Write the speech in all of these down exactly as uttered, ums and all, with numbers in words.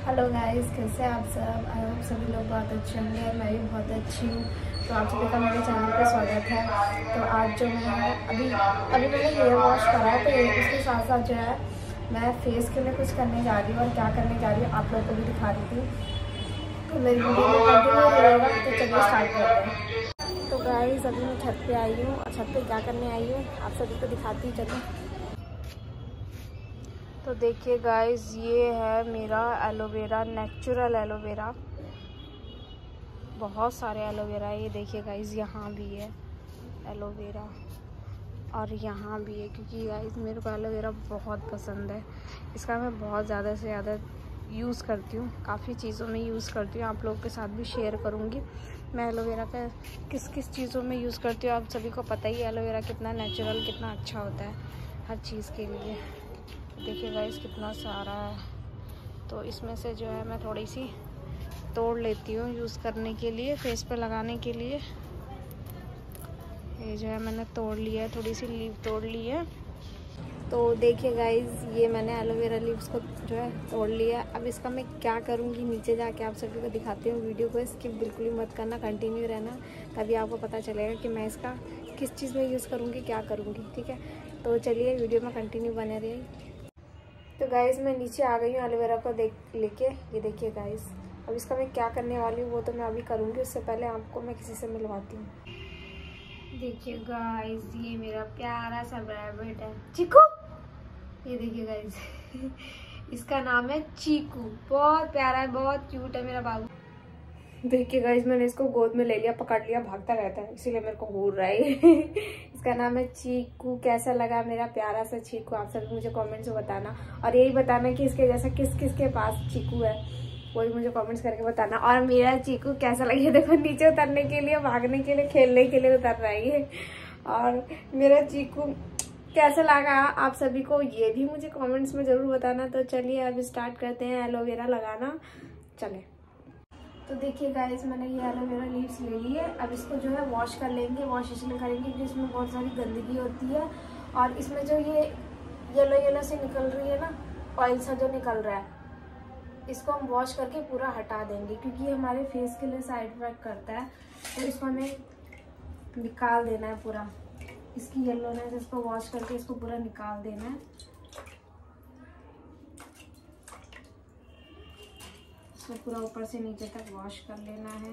Hello guys, कैसे हैं आप सब। आई होप सभी लोग बहुत अच्छे होंगे। मैं भी बहुत अच्छी हूँ। तो आप सभी का मेरे चैनल पे स्वागत है। तो आज जो मैं अभी अभी मैंने हेयर वॉश करा है, तो उसके साथ साथ जो है मैं फेस के लिए कुछ करने जा रही हूँ और क्या करने जा रही हूँ आप लोगों को भी दिखा रही थी। तो मेरी वीडियो में कंटिन्यू रहेगा। तो चलिए स्टार्ट करते हैं। तो गाइस अभी मैं छत पे आई हूँ और छत पे क्या करने आई हूँ आप सभी को दिखाती हूँ। चलिए। तो देखिए गाइस, ये है मेरा एलोवेरा, नेचुरल एलोवेरा। बहुत सारे एलोवेरा है। ये देखिए गाइस, यहाँ भी है एलोवेरा और यहाँ भी है, क्योंकि गाइस मेरे को एलोवेरा बहुत पसंद है। इसका मैं बहुत ज़्यादा से ज़्यादा यूज़ करती हूँ, काफ़ी चीज़ों में यूज़ करती हूँ। आप लोगों के साथ भी शेयर करूँगी मैं एलोवेरा का किस किस चीज़ों में यूज़ करती हूँ। आप सभी को पता ही है एलोवेरा कितना नेचुरल, कितना अच्छा होता है हर चीज़ के लिए। देखिए गाइस कितना सारा है। तो इसमें से जो है मैं थोड़ी सी तोड़ लेती हूँ यूज़ करने के लिए, फेस पे लगाने के लिए। ये जो है मैंने तोड़ लिया है, थोड़ी सी लीव तोड़ ली है। तो देखिए गाइस, ये मैंने एलोवेरा लीव्स को जो है तोड़ लिया। अब इसका मैं क्या करूँगी नीचे जाके आप सभी को दिखाती हूँ। वीडियो को स्किप बिल्कुल भी मत करना, कंटिन्यू रहना, तभी आपको पता चलेगा कि मैं इसका किस चीज़ में यूज़ करूँगी, क्या करूँगी। ठीक है, तो चलिए वीडियो में कंटिन्यू बने रहिए। तो गाइस मैं नीचे आ गई हूँ एलोवेरा को देख लेके। ये देखिए गाइस, अब इसका मैं क्या करने वाली हूँ वो तो मैं अभी करूँगी। उससे पहले आपको मैं किसी से मिलवाती हूँ। देखिए गाइस, ये मेरा प्यारा सा रैबिट है चीकू। ये देखिए गाइस इसका नाम है चीकू। बहुत प्यारा है, बहुत क्यूट है मेरा बाबू। देखिए गाइस, मैंने इसको गोद में ले लिया, पकड़ लिया, भागता रहता है इसीलिए मेरे को घूर रहा है इसका नाम है चीकू। कैसा लगा मेरा प्यारा सा चीकू, आप सभी मुझे कमेंट्स में बताना। और यही बताना कि इसके जैसा किस किस के पास चीकू है, वही मुझे कमेंट्स करके बताना। और मेरा चीकू कैसा लगे, देखो नीचे उतरने के लिए, भागने के लिए, खेलने के लिए उतर रहा है ये। और मेरा चीकू कैसा लगा आप सभी को, ये भी मुझे कमेंट्स में जरूर बताना। तो चलिए अब स्टार्ट करते हैं एलोवेरा लगाना। चले। तो देखिए गाइस, मैंने ये एलोवेरा लीव्स ले ली है। अब इसको जो है वॉश कर लेंगे, वॉश इसलिए करेंगे क्योंकि इसमें बहुत सारी गंदगी होती है। और इसमें जो ये येलो येलो से निकल रही है ना, ऑयल सा जो निकल रहा है, इसको हम वॉश करके पूरा हटा देंगे, क्योंकि ये हमारे फेस के लिए साइड इफेक्ट करता है। तो इसको हमें निकाल देना है पूरा, इसकी येलोनेस, इसको वॉश करके इसको पूरा निकाल देना है। इसको पूरा ऊपर से नीचे तक वॉश कर लेना है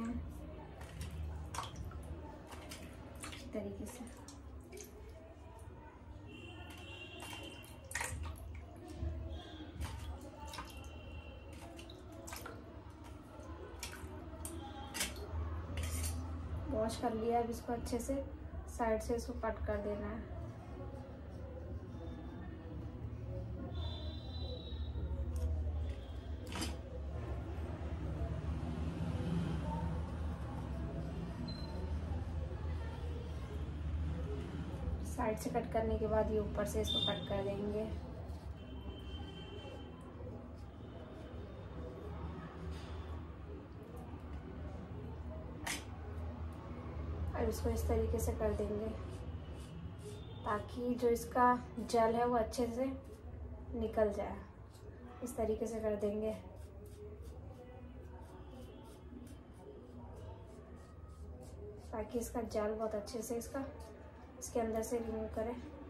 इस तरीके से। वॉश कर लिया। अब इसको अच्छे से साइड से इसको कट कर देना है। साइड से कट करने के बाद ये ऊपर से इसको कट कर देंगे। अब इसको इस तरीके से कर देंगे ताकि जो इसका जेल है वो अच्छे से निकल जाए। इस तरीके से कर देंगे। ताकि इसका जेल बहुत अच्छे से इसका इसके अंदर से रिमूव करें।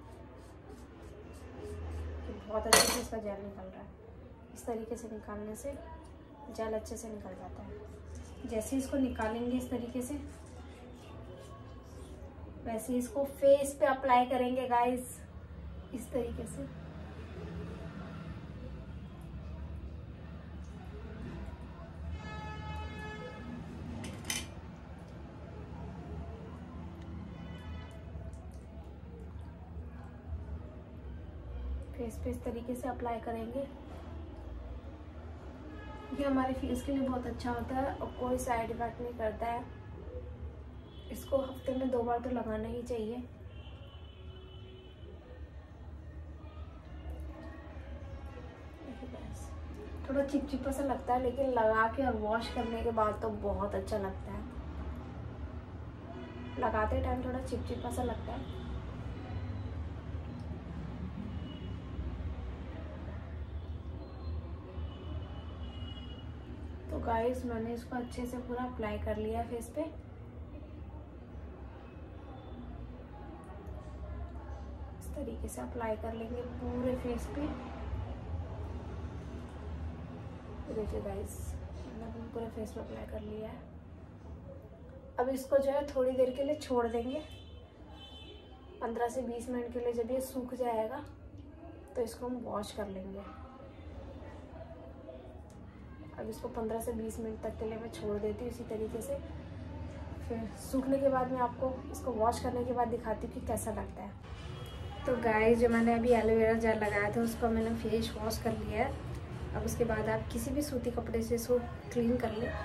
बहुत अच्छे से इसका जेल निकल रहा है। इस तरीके से निकालने से जेल अच्छे से निकल जाता है। जैसे इसको निकालेंगे इस तरीके से, वैसे इसको फेस पे अप्लाई करेंगे गाइस, इस तरीके से। फेस पे इस तरीके से अप्लाई करेंगे। ये हमारे फेस के लिए बहुत अच्छा होता है और कोई साइड इफेक्ट नहीं करता है। इसको हफ्ते में दो बार तो लगाना ही चाहिए। थोड़ा चिपचिपा सा लगता है, लेकिन लगा के और वॉश करने के बाद तो बहुत अच्छा लगता है। लगाते टाइम थोड़ा चिपचिपा सा लगता है। तो गाइस मैंने इसको अच्छे से पूरा अप्लाई कर लिया फेस पे। इस तरीके से अप्लाई कर लेंगे पूरे फेस पे। देखिए गाइस मैंने पूरे फेस पे अप्लाई कर लिया है। अब इसको जो है थोड़ी देर के लिए छोड़ देंगे, पंद्रह से बीस मिनट के लिए। जब ये सूख जाएगा तो इसको हम वॉश कर लेंगे। अब इसको पंद्रह से बीस मिनट तक के लिए मैं छोड़ देती हूँ इसी तरीके से। फिर सूखने के बाद मैं आपको इसको वॉश करने के बाद दिखाती हूँ कि कैसा लगता है। तो गाइस जो मैंने अभी एलोवेरा जेल लगाया था उसको मैंने फेस वॉश कर लिया है। अब उसके बाद आप किसी भी सूती कपड़े से इसको क्लीन कर लें।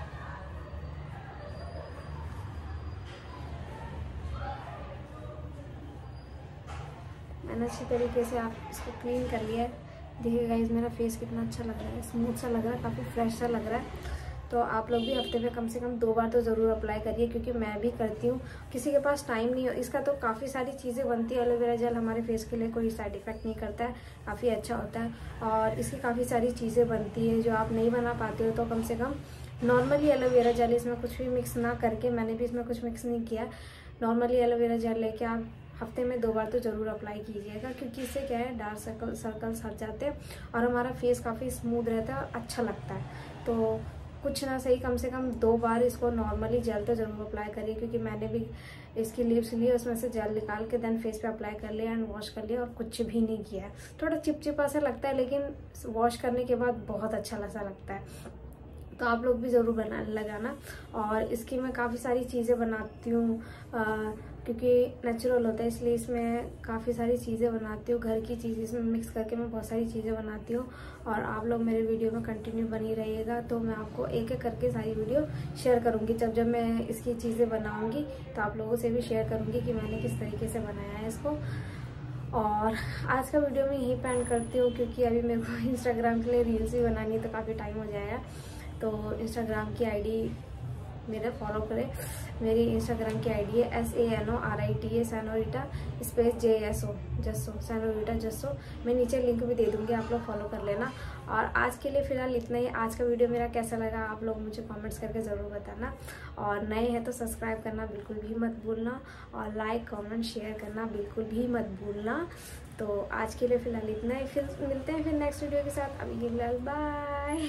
मैंने अच्छी तरीके से आप इसको क्लीन कर लिया है। देखिए गाइस मेरा फेस कितना अच्छा लग रहा है, स्मूथ सा लग रहा है, काफ़ी फ्रेश सा लग रहा है। तो आप लोग भी हफ्ते में कम से कम दो बार तो ज़रूर अप्लाई करिए, क्योंकि मैं भी करती हूँ। किसी के पास टाइम नहीं हो, इसका तो काफ़ी सारी चीज़ें बनती है। एलोवेरा जेल हमारे फेस के लिए कोई साइड इफ़ेक्ट नहीं करता है, काफ़ी अच्छा होता है। और इसकी काफ़ी सारी चीज़ें बनती है जो आप नहीं बना पाते हो तो कम से कम नॉर्मली एलोवेरा जेल, इसमें कुछ भी मिक्स ना करके, मैंने भी इसमें कुछ मिक्स नहीं किया, नॉर्मली एलोवेरा जेल लेके आप हफ्ते में दो बार तो ज़रूर अप्लाई कीजिएगा, क्योंकि इससे क्या है डार्क सर्कल सर्कल्स हट जाते हैं और हमारा फेस काफ़ी स्मूथ रहता है और अच्छा लगता है। तो कुछ ना सही कम से कम दो बार इसको नॉर्मली जेल तो ज़रूर अप्लाई करिए, क्योंकि मैंने भी इसकी लीव्स ली, उसमें से जेल निकाल के देन फेस पे अप्लाई कर लिया एंड वॉश कर लिया और कुछ भी नहीं किया है। थोड़ा चिपचिपा सा लगता है, लेकिन वॉश करने के बाद बहुत अच्छा सा लगता है। तो आप लोग भी ज़रूर बना लगाना। और इसकी मैं काफ़ी सारी चीज़ें बनाती हूँ, क्योंकि नेचुरल होता है, इसलिए इसमें काफ़ी सारी चीज़ें बनाती हूँ। घर की चीज़ इसमें मिक्स करके मैं बहुत सारी चीज़ें बनाती हूँ। और आप लोग मेरे वीडियो में कंटिन्यू बनी रहिएगा, तो मैं आपको एक एक करके सारी वीडियो शेयर करूँगी। जब जब मैं इसकी चीज़ें बनाऊँगी तो आप लोगों से भी शेयर करूँगी कि मैंने किस तरीके से बनाया है इसको। और आज का वीडियो मैं यहीं पे एंड करती हूँ, क्योंकि अभी मेरे को इंस्टाग्राम के लिए रील्स भी बनानी है तो काफ़ी टाइम हो जाएगा। तो इंस्टाग्राम की आईडी मेरा फॉलो करें। मेरी इंस्टाग्राम की आईडी है S A N O R I T A senorita space J S O Jasso senorita Jasso. मैं नीचे लिंक भी दे दूँगी, आप लोग फॉलो कर लेना। और आज के लिए फ़िलहाल इतना ही। आज का वीडियो मेरा कैसा लगा आप लोग मुझे कमेंट्स करके ज़रूर बताना। और नए हैं तो सब्सक्राइब करना बिल्कुल भी मत भूलना, और लाइक कमेंट शेयर करना बिल्कुल भी मत भूलना। तो आज के लिए फ़िलहाल इतना ही, फिर मिलते हैं फिर नेक्स्ट वीडियो के साथ। अभी के लिए बाय।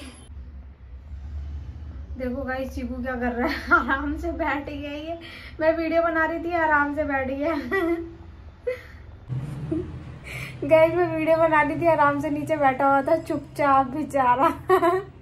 देखो गाइस चीकू क्या कर रहा है, आराम से बैठ गया ये। मैं वीडियो बना रही थी, आराम से बैठ गया। गाइस मैं वीडियो बना रही थी, आराम से नीचे बैठा हुआ था चुपचाप बेचारा।